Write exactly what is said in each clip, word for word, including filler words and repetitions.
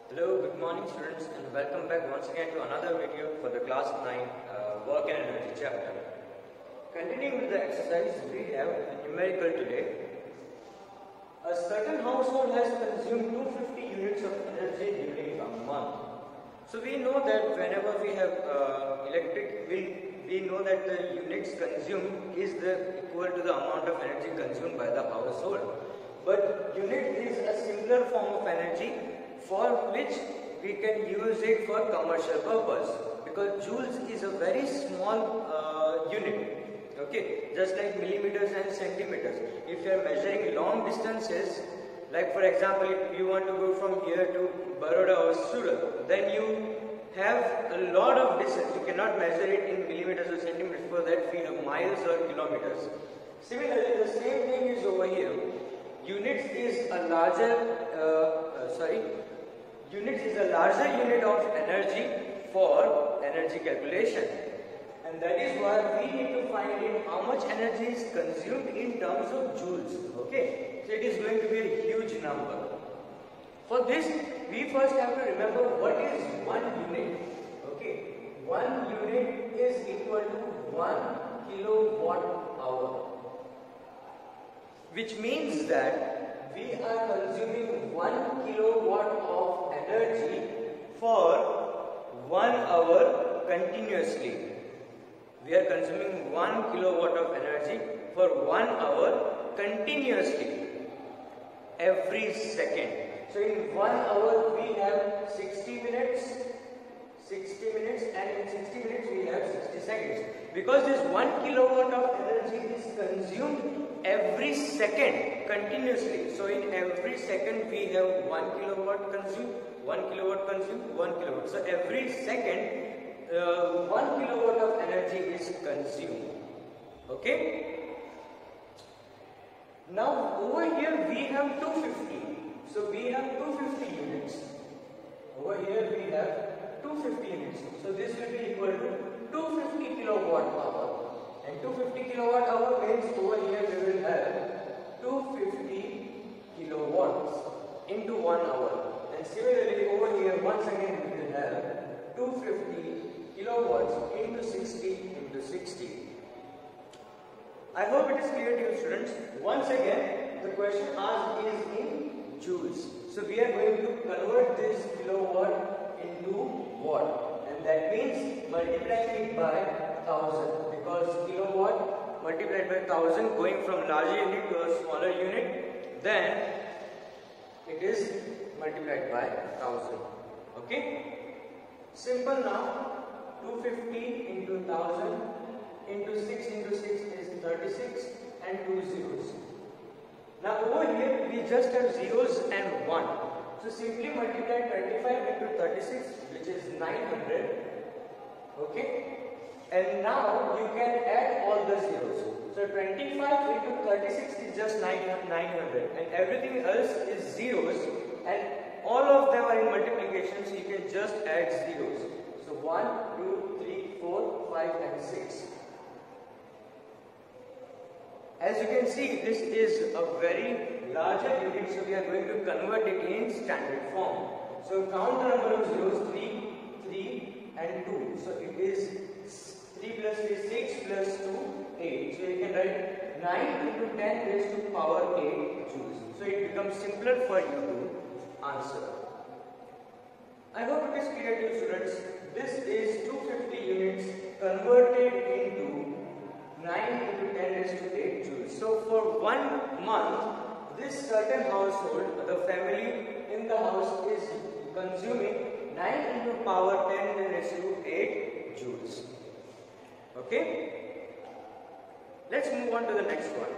Hello, good morning students, and welcome back once again to another video for the class nine uh, work and energy chapter. Continuing with the exercise, we have a numerical today. A certain household has consumed two hundred fifty units of energy during a month. So we know that whenever we have uh, electric, we, we know that the units consumed is the equal to the amount of energy consumed by the household. But unit is a similar form of energy for which we can use it for commercial purpose, because joules is a very small uh, unit, okay, just like millimeters and centimeters. If you are measuring long distances, like for example if you want to go from here to Baroda or Surat, then you have a lot of distance. You cannot measure it in millimeters or centimeters, for that feet of miles or kilometers. Similarly, the same thing is over here. Units is a larger uh, uh, sorry Units is a larger unit of energy for energy calculation, and that is why we need to find in how much energy is consumed in terms of joules. Okay, so it is going to be a huge number. For this, we first have to remember what is one unit. Okay, one unit is equal to one kilowatt hour, which means that we are consuming one kilowatt of energy for one hour continuously. We are consuming one kilowatt of energy for one hour continuously every second. So in one hour we have sixty minutes, sixty minutes, and in sixty minutes we have sixty seconds. Because this one kilowatt of energy is consumed every second continuously. So in every second we have one kilowatt consumed, one kilowatt consumed, one kilowatt. So every second uh, one kilowatt of energy is consumed. Okay. Now over here we have two hundred fifty. So we have two hundred fifty units. Over here we have two hundred fifty units. So this will be equal to two hundred fifty kilowatt hour. And two hundred fifty kilowatt hour means over here we will have two hundred fifty kilowatts into one hour. And similarly over here once again we will have two hundred fifty kilowatts into sixty into sixty. I hope it is clear to you students. Once again the question asked is in joules. So we are going to convert this kilowatt into watt, and that means multiplying it by one thousand, because kilowatt multiplied by one thousand going from larger unit to a smaller unit, then it is multiplied by one thousand. Okay? Simple now. two hundred fifty into one thousand into six into six is thirty-six, and two zeros. Now over here we just have zeros and one. So simply multiply twenty-five into thirty-six, which is nine hundred. Okay? And now you can add all the zeros. So twenty-five into thirty-six is just nine hundred, and everything else is zeros, and all of them are in multiplication, so you can just add zeros. So one, two, three, four, five, and six. As you can see, this is a very larger unit, so we are going to convert it in standard form. So count the number of zeros: three, three, and two. So it is three plus three, six plus two, eight. So you can write nine into ten raised to power eight joules. So it becomes simpler for you to answer. I hope it is clear to you students. This is two hundred fifty units converted into nine into ten raised to eight joules. So for one month, this certain household, the family in the house, is consuming nine into power ten raised to eight joules. Okay? Let's move on to the next one.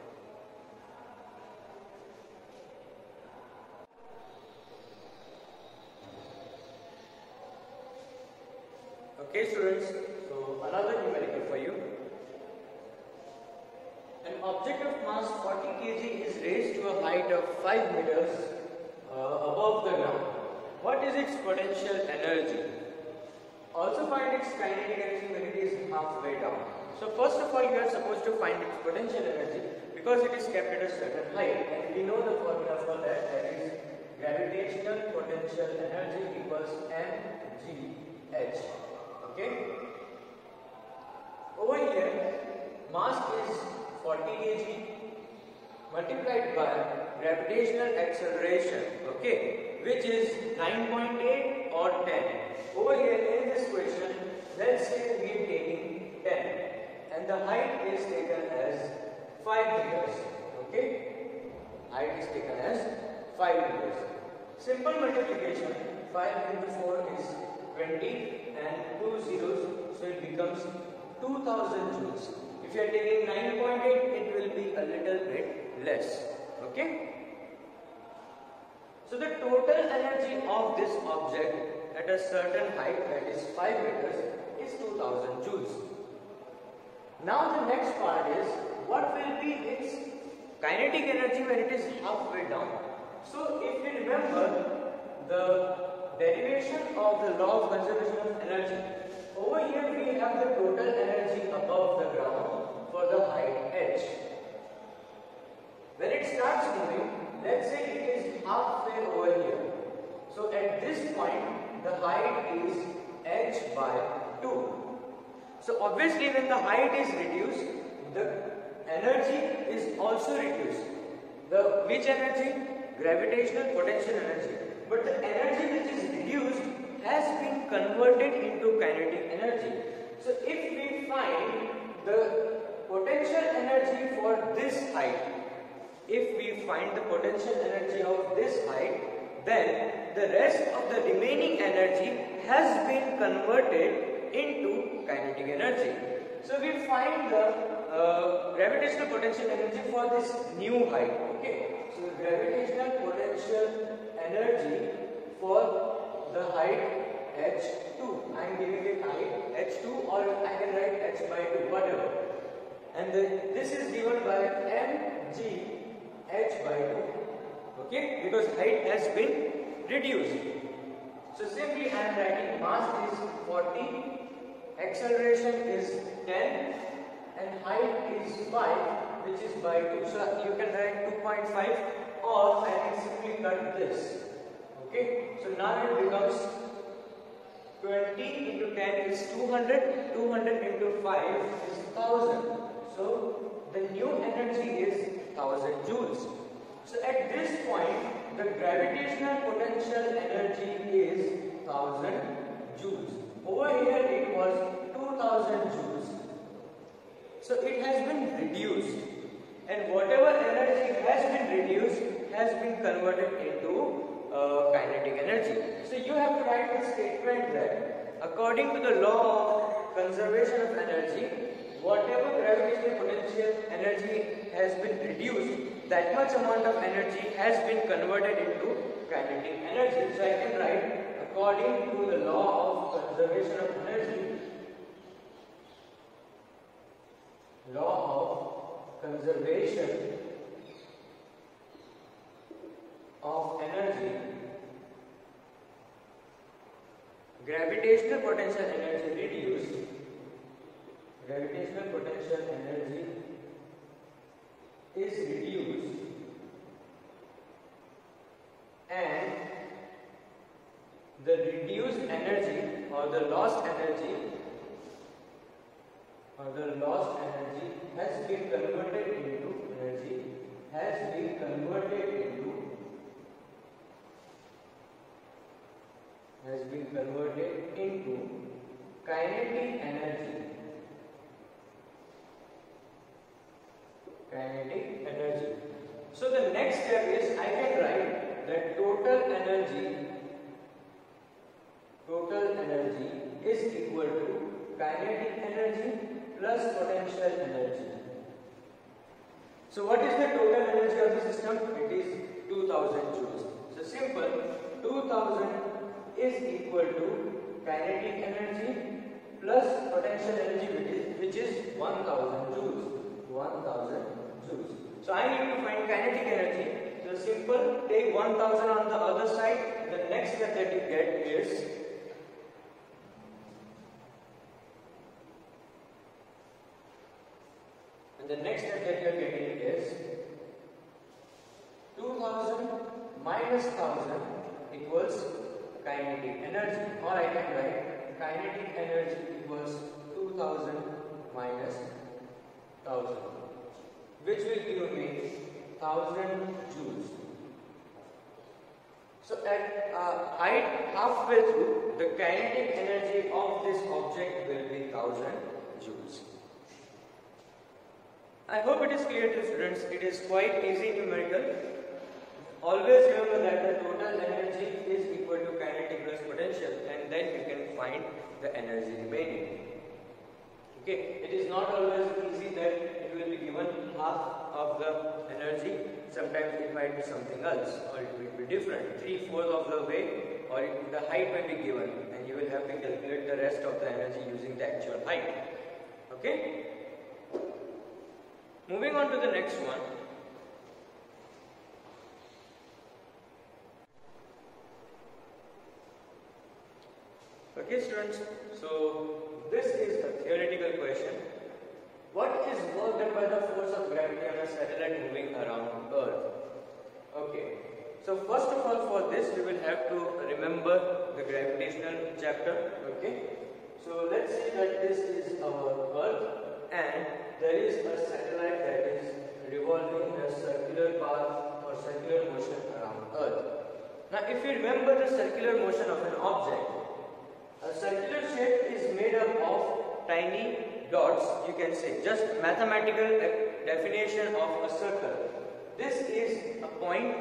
Okay students, so another numerical for you. An object of mass forty kilograms is raised to a height of five meters uh, above the ground. What is its potential energy? Also find its kinetic energy when it is halfway down. So first of all you are supposed to find its potential energy, because it is kept at a certain height, and we know the formula for that, that is gravitational potential energy equals mgh. Okay. Over here, mass is forty kilograms multiplied by gravitational acceleration, okay, which is nine point eight or ten. Over here in this question, let's say we are taking ten and the height is taken as five meters, okay. Height is taken as five meters. Simple multiplication, five into four is twenty and two zeros, so it becomes two thousand joules. If you are taking nine point eight, it will be a little bit less, okay. So the total energy of this object at a certain height, that is five meters, is two thousand joules. Now the next part is, what will be its kinetic energy when it is halfway down? So if you remember the derivation of the law of conservation of energy, over here we have the total energy above the ground for the height h. When it starts moving, let's say it is halfway over here. So at this point, the height is h by two. So obviously when the height is reduced, the energy is also reduced. The which energy? Gravitational potential energy. But the energy which is reduced has been converted into kinetic energy. So if we find the potential energy for this height, if we find the potential energy of this height, then the rest of the remaining energy has been converted into kinetic energy. So we find the uh, gravitational potential energy for this new height. Okay. So the gravitational potential energy for the height h two. I am giving it height h two, or I can write h by two, whatever. And the, this is given by mg h by two. Okay, because height has been reduced. So simply I am writing mass is forty, acceleration is ten, and height is five, which is by two. So you can write two point five, or I can simply cut this. Okay, so now it becomes twenty into ten is two hundred, two hundred into five is one thousand. So the new energy is one thousand joules. So at this point, the gravitational potential energy is one thousand joules. Over here it was two thousand joules. So it has been reduced, and whatever energy has been reduced has been converted into uh, kinetic energy. So you have to write a statement that according to the law of conservation of energy, whatever gravitational potential energy has been reduced, that much amount of energy has been converted into kinetic energy. So I can write, according to the law of conservation of energy, law of conservation of energy, gravitational potential energy reduced, gravitational potential energy is reduced, and the reduced energy or the lost energy or the lost energy has been converted into energy has been converted into has been converted into kinetic energy. Kinetic energy. So the next step is I can write that total energy total energy is equal to kinetic energy plus potential energy. So what is the total energy of the system? It is two thousand joules. So simple, two thousand is equal to kinetic energy plus potential energy, which is, which is one thousand joules. one thousand joules. So I need to find kinetic energy. So simple, take one thousand on the other side. The next step that you get is and the next step that you are getting is two thousand minus minus one thousand equals kinetic energy, or I can write kinetic energy equals two thousand minus one thousand, which will give me one thousand joules. So at uh, height halfway through, the kinetic energy of this object will be one thousand joules. I hope it is clear to students. It is quite easy numerical. Always remember that the total energy is equal to kinetic plus potential, and then you can find the energy remaining. Okay, it is not always easy that it will be given half of the energy. Sometimes it might be something else, or it will be different. Three-fourths of the way, or it, the height may be given, and you will have to calculate the rest of the energy using the actual height. Okay? Moving on to the next one. Okay, students, so this is a theoretical question. What is work done by the force of gravity on a satellite moving around Earth? Okay, so first of all, for this we will have to remember the gravitational chapter. Okay, so let's say that this is our Earth, and there is a satellite that is revolving in a circular path or circular motion around Earth. Now, if you remember the circular motion of an object, a circular shape is made up of tiny dots, you can say, just mathematical definition of a circle. This is a point.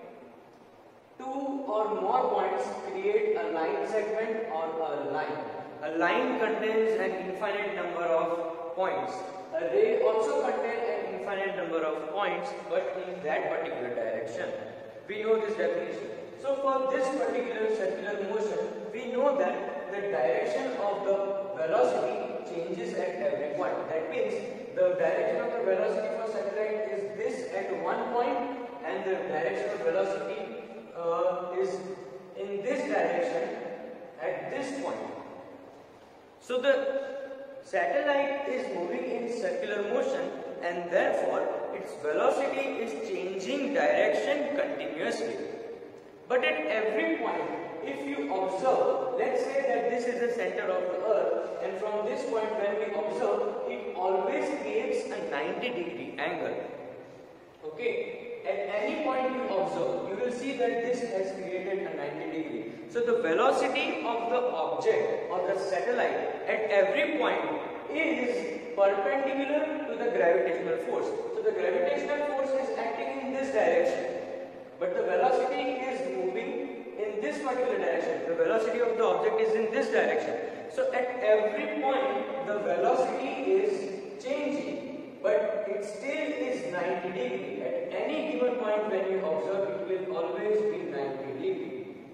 Two or more points create a line segment or a line. A line contains an infinite number of points. A ray also contains an infinite number of points, but in that particular direction. We know this definition. So for this particular circular motion, we know that the direction of the velocity changes at every point. That means the direction of the velocity for satellite is this at one point, and the direction of velocity uh, is in this direction at this point. So the satellite is moving in circular motion, and therefore its velocity is changing direction continuously. But at every point, if you observe, let's say that this is the center of the Earth, and from this point when we observe, it always creates a ninety degree angle. Okay? At any point you observe, you will see that this has created a ninety degree. So the velocity of the object or the satellite at every point is perpendicular to the gravitational force. So the gravitational force is acting in this direction, but the velocity is moving in this particular direction. The velocity of the object is in this direction. So at every point the velocity is changing, but it still is ninety degree. At any given point when you observe, it will always be ninety degree.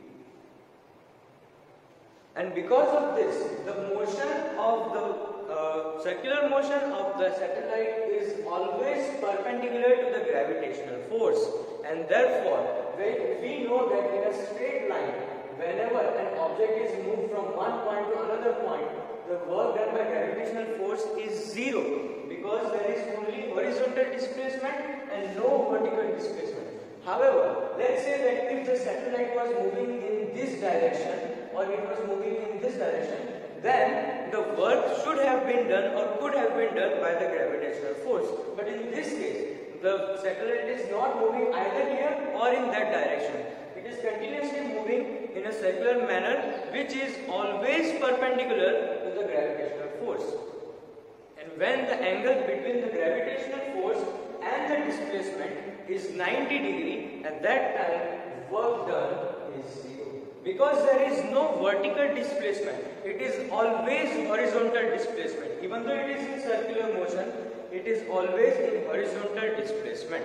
And because of this, the motion of the uh, circular motion of the satellite is always perpendicular to the gravitational force, and therefore when we know that in a straight line, whenever an object is moved from one point to another point, the work done by gravitational force is zero, because there is only horizontal displacement and no vertical displacement. However, let's say that if the satellite was moving in this direction, or it was moving in this direction, then the work should have been done or could have been done by the gravitational force. But in this case, the satellite is not moving either here or in that direction. It is continuously moving in a circular manner, which is always perpendicular to the gravitational force. And when the angle between the gravitational force and the displacement is ninety degree, at that time work done is zero. Because there is no vertical displacement, it is always horizontal displacement. Even though it is in circular motion, it is always in horizontal displacement.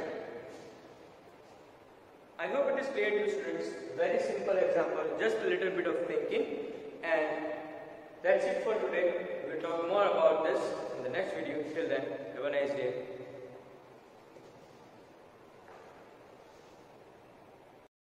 I hope it is clear to you, students. Very simple example, just a little bit of thinking. And that's it for today. We will talk more about this in the next video. Till then, have a nice day.